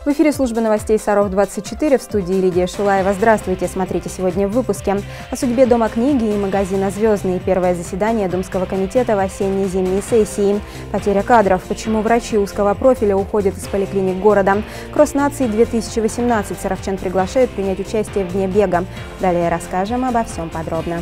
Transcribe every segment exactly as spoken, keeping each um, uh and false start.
В эфире службы новостей Саров двадцать четыре, в студии Лидия Шулаева. Здравствуйте, смотрите сегодня в выпуске. О судьбе Дома книги и магазина «Звездный». Первое заседание Думского комитета в осенне-зимней сессии. Потеря кадров. Почему врачи узкого профиля уходят из поликлиник города. Кросс наций две тысячи восемнадцать. Саровчан приглашают принять участие в Дне бега. Далее расскажем обо всем подробно.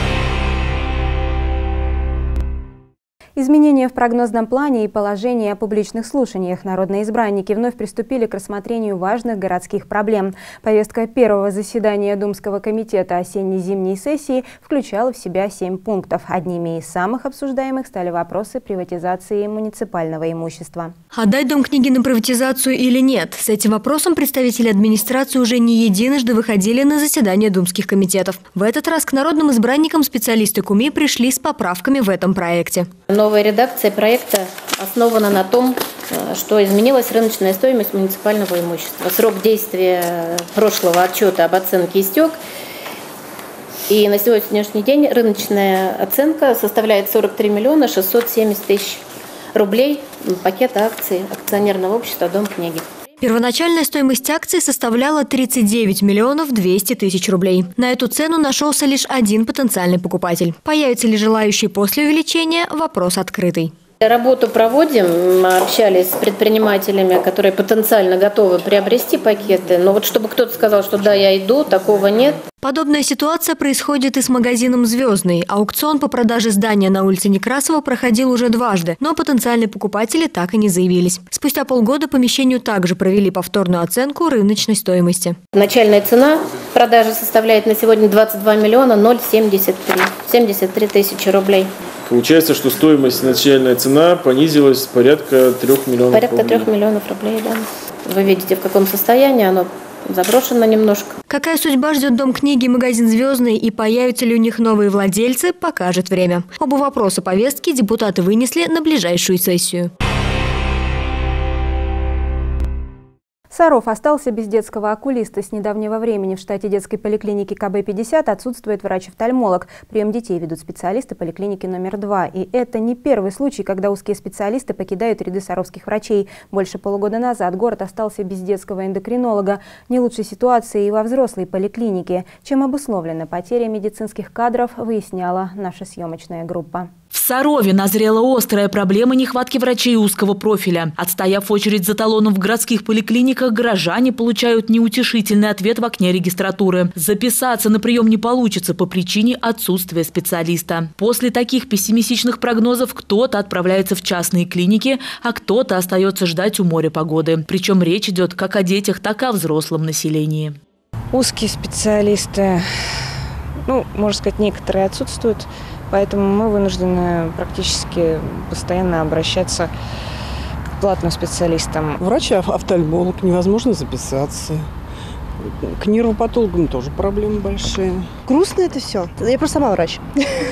Изменения в прогнозном плане и положение о публичных слушаниях. Народные избранники вновь приступили к рассмотрению важных городских проблем. Повестка первого заседания Думского комитета осенне-зимней сессии включала в себя семь пунктов. Одними из самых обсуждаемых стали вопросы приватизации муниципального имущества. Отдать Дом книги на приватизацию или нет? С этим вопросом представители администрации уже не единожды выходили на заседания думских комитетов. В этот раз к народным избранникам специалисты КУМИ пришли с поправками в этом проекте. Новая редакция проекта основана на том, что изменилась рыночная стоимость муниципального имущества. Срок действия прошлого отчета об оценке истек. И на сегодняшний день рыночная оценка составляет сорок три миллиона шестьсот семьдесят тысяч рублей пакета акций акционерного общества «Дом книги». Первоначальная стоимость акций составляла тридцать девять миллионов двести тысяч рублей. На эту цену нашелся лишь один потенциальный покупатель. Появятся ли желающие после увеличения – вопрос открытый. Работу проводим, мы общались с предпринимателями, которые потенциально готовы приобрести пакеты. Но вот чтобы кто-то сказал, что да, я иду, такого нет. Подобная ситуация происходит и с магазином «Звездный». Аукцион по продаже здания на улице Некрасова проходил уже дважды, но потенциальные покупатели так и не заявились. Спустя полгода помещению также провели повторную оценку рыночной стоимости. Начальная цена продажи составляет на сегодня двадцать два миллиона ноль семьдесят три, семьдесят три тысячи рублей. Получается, что стоимость, начальная цена понизилась порядка трех миллионов порядка рублей. трех миллионов рублей, да. Вы видите, в каком состоянии оно заброшено немножко. Какая судьба ждет Дом книги и магазин «Звездный» и появятся ли у них новые владельцы, покажет время. Оба вопроса повестки депутаты вынесли на ближайшую сессию. Саров остался без детского окулиста. С недавнего времени в штате детской поликлиники ка бэ пятьдесят отсутствует врач-офтальмолог. Прием детей ведут специалисты поликлиники номер два. И это не первый случай, когда узкие специалисты покидают ряды саровских врачей. Больше полугода назад город остался без детского эндокринолога. Не лучшей ситуации и во взрослой поликлинике. Чем обусловлена потеря медицинских кадров, выясняла наша съемочная группа. В Сарове назрела острая проблема нехватки врачей узкого профиля. Отстояв очередь за талоном в городских поликлиниках, горожане получают неутешительный ответ в окне регистратуры. Записаться на прием не получится по причине отсутствия специалиста. После таких пессимистичных прогнозов кто-то отправляется в частные клиники, а кто-то остается ждать у моря погоды. Причем речь идет как о детях, так и о взрослом населении. Узкие специалисты, ну, можно сказать, некоторые отсутствуют. Поэтому мы вынуждены практически постоянно обращаться к платным специалистам. Врач-офтальмолог, невозможно записаться. К нейропатологам тоже проблемы большие. Грустно это все. Я просто сама врач.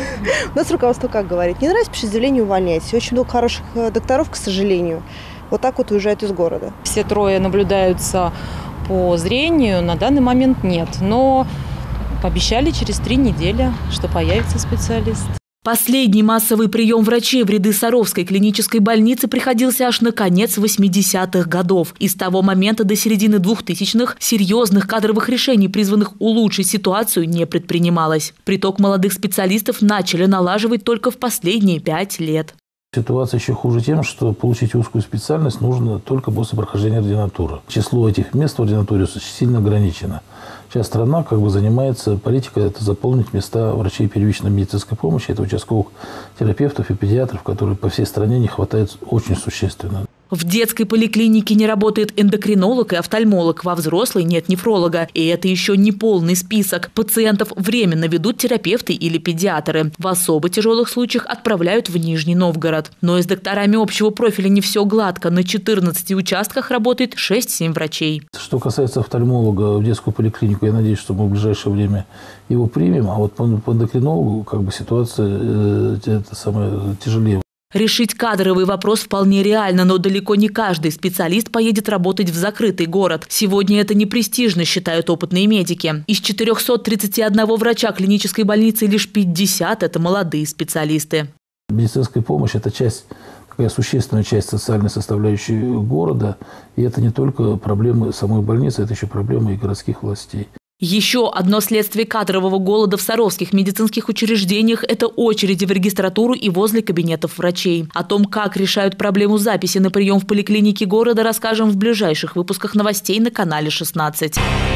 У нас руководство как говорит: не нравится, пишите заявление, увольняйтесь. Очень много хороших докторов, к сожалению, вот так вот уезжают из города. Все трое наблюдаются по зрению, на данный момент нет. Но пообещали через три недели, что появится специалист. Последний массовый прием врачей в ряды Саровской клинической больницы приходился аж на конец восьмидесятых годов. И с того момента до середины двухтысячных серьезных кадровых решений, призванных улучшить ситуацию, не предпринималось. Приток молодых специалистов начали налаживать только в последние пять лет. Ситуация еще хуже тем, что получить узкую специальность нужно только после прохождения ординатуры. Число этих мест в ординатуре сильно ограничено. Сейчас страна как бы занимается политикой, это заполнить места врачей первичной медицинской помощи, это участковых терапевтов и педиатров, которые по всей стране не хватает очень существенно. В детской поликлинике не работает эндокринолог и офтальмолог, во взрослой нет нефролога. И это еще не полный список. Пациентов временно ведут терапевты или педиатры. В особо тяжелых случаях отправляют в Нижний Новгород. Но и с докторами общего профиля не все гладко. На четырнадцати участках работает шесть-семь врачей. Что касается офтальмолога в детскую поликлинику, я надеюсь, что мы в ближайшее время его примем. А вот по эндокринологу как бы ситуация э, это самое тяжелее. Решить кадровый вопрос вполне реально, но далеко не каждый специалист поедет работать в закрытый город. Сегодня это не престижно, считают опытные медики. Из четырёхсот тридцати одного врача клинической больницы лишь пятьдесят – это молодые специалисты. Медицинская помощь – это часть такая существенная часть социальной составляющей города. И это не только проблемы самой больницы, это еще проблемы и городских властей. Еще одно следствие кадрового голода в саровских медицинских учреждениях – это очереди в регистратуру и возле кабинетов врачей. О том, как решают проблему записи на прием в поликлинике города, расскажем в ближайших выпусках новостей на канале шестнадцать.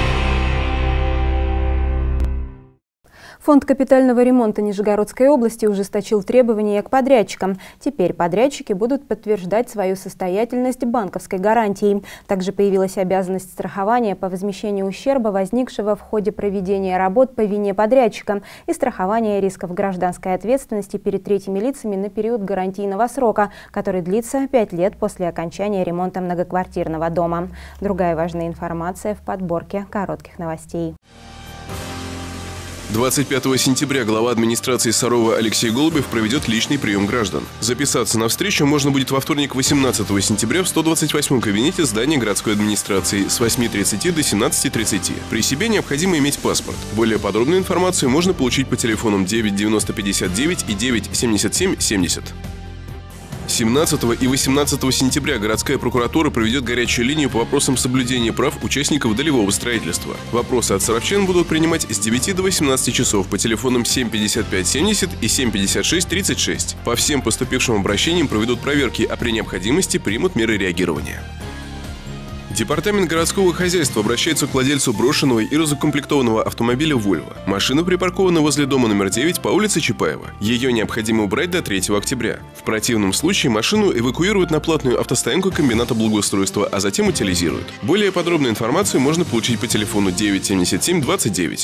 Фонд капитального ремонта Нижегородской области ужесточил требования к подрядчикам. Теперь подрядчики будут подтверждать свою состоятельность банковской гарантией. Также появилась обязанность страхования по возмещению ущерба, возникшего в ходе проведения работ по вине подрядчика, и страхования рисков гражданской ответственности перед третьими лицами на период гарантийного срока, который длится пять лет после окончания ремонта многоквартирного дома. Другая важная информация в подборке коротких новостей. двадцать пятого сентября глава администрации Сарова Алексей Голубев проведет личный прием граждан. Записаться на встречу можно будет во вторник, восемнадцатого сентября, в сто двадцать восьмом кабинете здания городской администрации с восьми тридцати до семнадцати тридцати. При себе необходимо иметь паспорт. Более подробную информацию можно получить по телефонам девять девяносто пятьдесят девять и девять семьдесят семь семьдесят. семнадцатого и восемнадцатого сентября городская прокуратура проведет горячую линию по вопросам соблюдения прав участников долевого строительства. Вопросы от саровчан будут принимать с девяти до восемнадцати часов по телефонам семь пятьдесят пять семьдесят и семь пятьдесят шесть тридцать шесть. По всем поступившим обращениям проведут проверки, а при необходимости примут меры реагирования. Департамент городского хозяйства обращается к владельцу брошенного и разукомплектованного автомобиля «Вольво». Машина припаркована возле дома номер девять по улице Чапаева. Ее необходимо убрать до третьего октября. В противном случае машину эвакуируют на платную автостоянку комбината благоустройства, а затем утилизируют. Более подробную информацию можно получить по телефону девять семьдесят семь двадцать девять.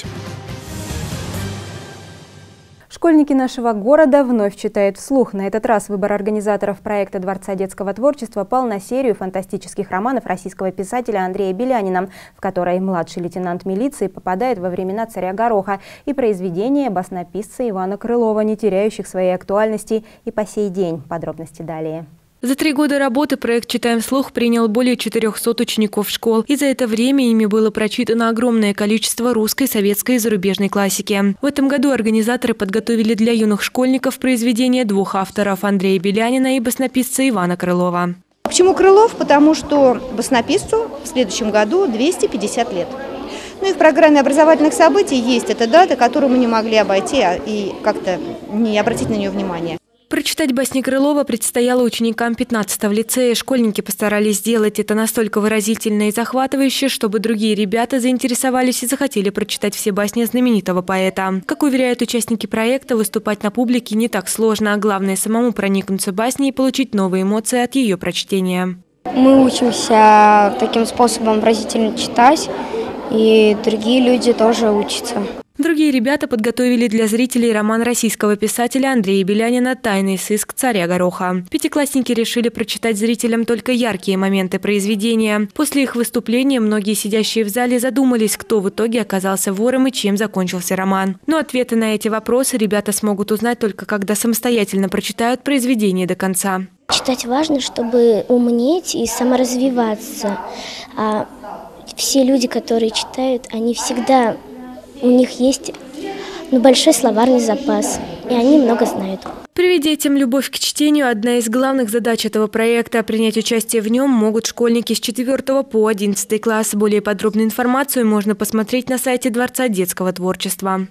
Школьники нашего города вновь читают вслух. На этот раз выбор организаторов проекта Дворца детского творчества пал на серию фантастических романов российского писателя Андрея Белянина, в которой младший лейтенант милиции попадает во времена царя Гороха, и произведения баснописца Ивана Крылова, не теряющих своей актуальности и по сей день. Подробности далее. За три года работы проект «Читаем вслух» принял более четырёхсот учеников школ, и за это время ими было прочитано огромное количество русской, советской и зарубежной классики. В этом году организаторы подготовили для юных школьников произведения двух авторов – Андрея Белянина и баснописца Ивана Крылова. Почему Крылов? Потому что баснописцу в следующем году двести пятьдесят лет. Ну и в программе образовательных событий есть эта дата, которую мы не могли обойти и как-то не обратить на нее внимания. Прочитать басни Крылова предстояло ученикам пятнадцатого лицея. Школьники постарались сделать это настолько выразительно и захватывающе, чтобы другие ребята заинтересовались и захотели прочитать все басни знаменитого поэта. Как уверяют участники проекта, выступать на публике не так сложно, а главное – самому проникнуться басней и получить новые эмоции от ее прочтения. Мы учимся таким способом выразительно читать, и другие люди тоже учатся. Другие ребята подготовили для зрителей роман российского писателя Андрея Белянина «Тайный сыск царя Гороха». Пятиклассники решили прочитать зрителям только яркие моменты произведения. После их выступления многие сидящие в зале задумались, кто в итоге оказался вором и чем закончился роман. Но ответы на эти вопросы ребята смогут узнать только когда самостоятельно прочитают произведение до конца. Читать важно, чтобы умнеть и саморазвиваться. А все люди, которые читают, они всегда... У них есть ну, большой словарный запас, и они много знают. Привить детям любовь к чтению – одна из главных задач этого проекта. Принять участие в нем могут школьники с четвёртого по одиннадцатый класс. Более подробную информацию можно посмотреть на сайте Дворца детского творчества.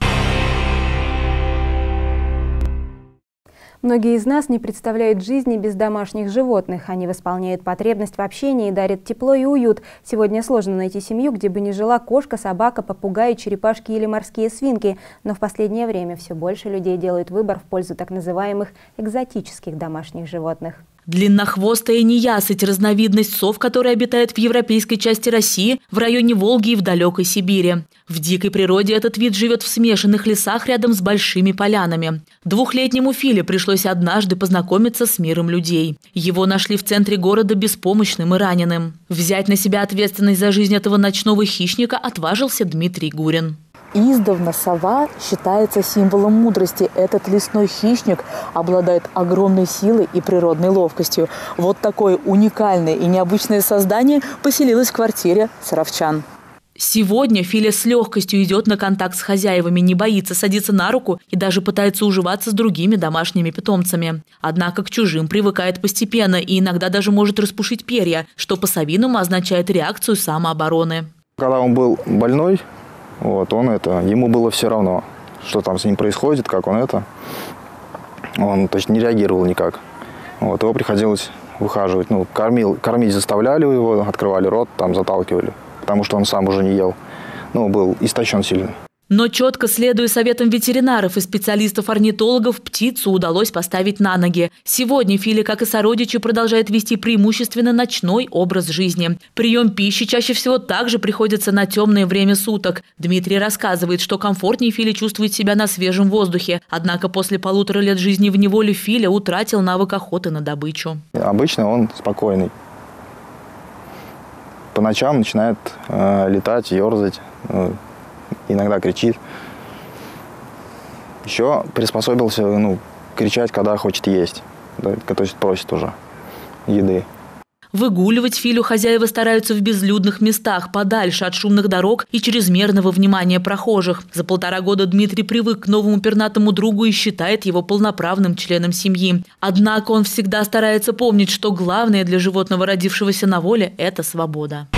Многие из нас не представляют жизни без домашних животных. Они восполняют потребность в общении и дарят тепло и уют. Сегодня сложно найти семью, где бы не жила кошка, собака, попугай, черепашки или морские свинки. Но в последнее время все больше людей делают выбор в пользу так называемых экзотических домашних животных. Длиннохвостая неясыть – разновидность сов, которые обитают в европейской части России, в районе Волги и в далекой Сибири. В дикой природе этот вид живет в смешанных лесах рядом с большими полянами. Двухлетнему Филе пришлось однажды познакомиться с миром людей. Его нашли в центре города беспомощным и раненым. Взять на себя ответственность за жизнь этого ночного хищника отважился Дмитрий Гурин. Издавна сова считается символом мудрости. Этот лесной хищник обладает огромной силой и природной ловкостью. Вот такое уникальное и необычное создание поселилось в квартире саровчан. Сегодня Филя с легкостью идет на контакт с хозяевами, не боится садиться на руку и даже пытается уживаться с другими домашними питомцами. Однако к чужим привыкает постепенно и иногда даже может распушить перья, что по-совиному означает реакцию самообороны. Когда он был больной, вот, он это, ему было все равно, что там с ним происходит, как он это. Он, то есть, не реагировал никак. Вот, его приходилось выхаживать. Ну, кормил, кормить заставляли его, открывали рот, там заталкивали, потому что он сам уже не ел. Ну, был истощен сильно. Но четко следуя советам ветеринаров и специалистов-орнитологов, птицу удалось поставить на ноги. Сегодня Филя, как и сородичи, продолжает вести преимущественно ночной образ жизни. Прием пищи чаще всего также приходится на темное время суток. Дмитрий рассказывает, что комфортнее Филя чувствует себя на свежем воздухе. Однако после полутора лет жизни в неволе Филя утратил навык охоты на добычу. Обычно он спокойный. По ночам начинает э, летать, ерзать. Э, Иногда кричит. Еще приспособился, ну, кричать, когда хочет есть. Да, то есть просит уже еды. Выгуливать Филю хозяева стараются в безлюдных местах, подальше от шумных дорог и чрезмерного внимания прохожих. За полтора года Дмитрий привык к новому пернатому другу и считает его полноправным членом семьи. Однако он всегда старается помнить, что главное для животного, родившегося на воле, – это свобода.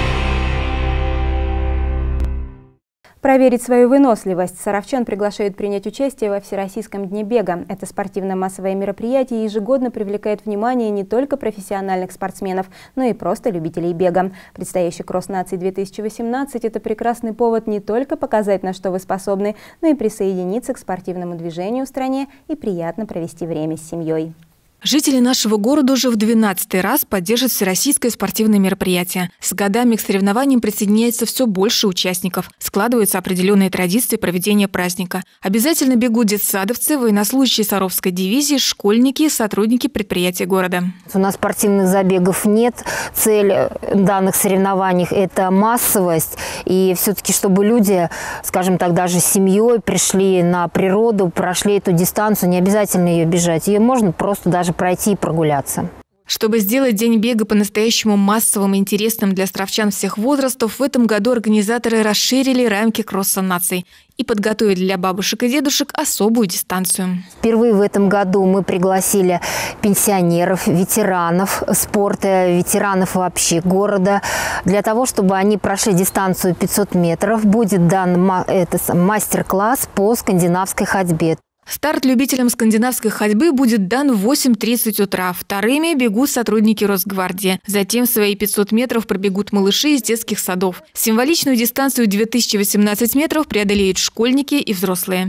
Проверить свою выносливость саровчан приглашают принять участие во Всероссийском дне бега. Это спортивно-массовое мероприятие ежегодно привлекает внимание не только профессиональных спортсменов, но и просто любителей бега. Предстоящий кросс наций две тысячи восемнадцать – это прекрасный повод не только показать, на что вы способны, но и присоединиться к спортивному движению в стране и приятно провести время с семьей. Жители нашего города уже в двенадцатый раз поддержат всероссийское спортивное мероприятие. С годами к соревнованиям присоединяется все больше участников. Складываются определенные традиции проведения праздника. Обязательно бегут детсадовцы, военнослужащие Саровской дивизии, школьники, сотрудники предприятий города. У нас спортивных забегов нет. Цель данных соревнований – это массовость. И все-таки, чтобы люди, скажем так, даже с семьей пришли на природу, прошли эту дистанцию, не обязательно ее бежать. Ее можно просто даже пройти и прогуляться. Чтобы сделать день бега по-настоящему массовым и интересным для островчан всех возрастов, в этом году организаторы расширили рамки кросса наций и подготовили для бабушек и дедушек особую дистанцию. Впервые в этом году мы пригласили пенсионеров, ветеранов спорта, ветеранов вообще города. Для того, чтобы они прошли дистанцию пятьсот метров, будет дан мастер-класс по скандинавской ходьбе. Старт любителям скандинавской ходьбы будет дан в восемь тридцать утра. Вторыми бегут сотрудники Росгвардии. Затем свои пятьсот метров пробегут малыши из детских садов. Символичную дистанцию две тысячи восемнадцать метров преодолеют школьники и взрослые.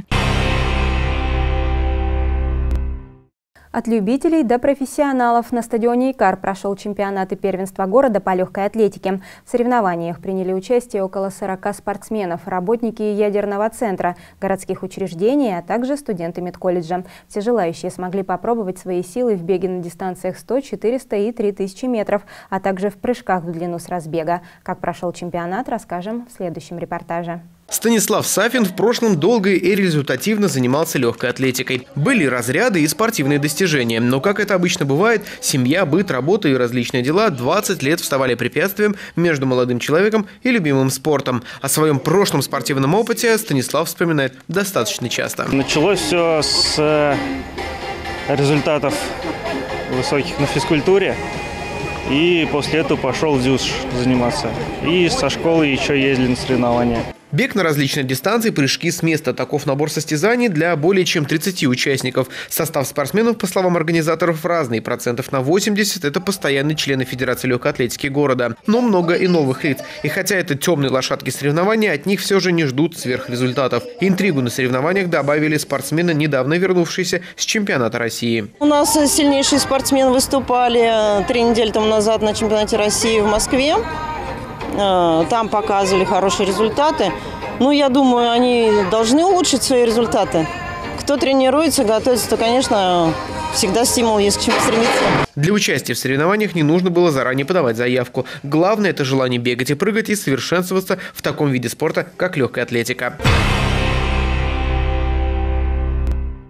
От любителей до профессионалов на стадионе «Икар» прошел чемпионат и первенство города по легкой атлетике. В соревнованиях приняли участие около сорока спортсменов, работники ядерного центра, городских учреждений, а также студенты медколледжа. Все желающие смогли попробовать свои силы в беге на дистанциях сто, четыреста и три тысячи метров, а также в прыжках в длину с разбега. Как прошел чемпионат, расскажем в следующем репортаже. Станислав Сафин в прошлом долго и результативно занимался легкой атлетикой. Были разряды и спортивные достижения. Но, как это обычно бывает, семья, быт, работа и различные дела двадцать лет вставали препятствием между молодым человеком и любимым спортом. О своем прошлом спортивном опыте Станислав вспоминает достаточно часто. Началось все с результатов высоких на физкультуре. И после этого пошел в ДЮСШ заниматься. И со школы еще ездили на соревнования. Бег на различные дистанции, прыжки с места. Таков набор состязаний для более чем тридцати участников. Состав спортсменов, по словам организаторов, разный. Процентов на восемьдесят – это постоянные члены Федерации легкой атлетики города. Но много и новых лиц. И хотя это темные лошадки соревнований, от них все же не ждут сверхрезультатов. Интригу на соревнованиях добавили спортсмены, недавно вернувшиеся с чемпионата России. У нас сильнейшие спортсмены выступали три недели тому назад на чемпионате России в Москве. Там показывали хорошие результаты. Ну, я думаю, они должны улучшить свои результаты. Кто тренируется, готовится, то, конечно, всегда стимул есть к чему стремиться. Для участия в соревнованиях не нужно было заранее подавать заявку. Главное – это желание бегать и прыгать и совершенствоваться в таком виде спорта, как легкая атлетика.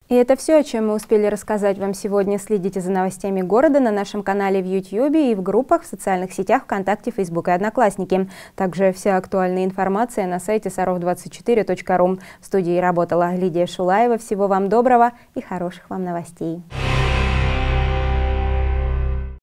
И это все, о чем мы успели рассказать вам сегодня. Следите за новостями города на нашем канале в Ютьюбе и в группах в социальных сетях ВКонтакте, Фейсбук и Одноклассники. Также вся актуальная информация на сайте саров двадцать четыре точка ру. В студии работала Лидия Шулаева. Всего вам доброго и хороших вам новостей.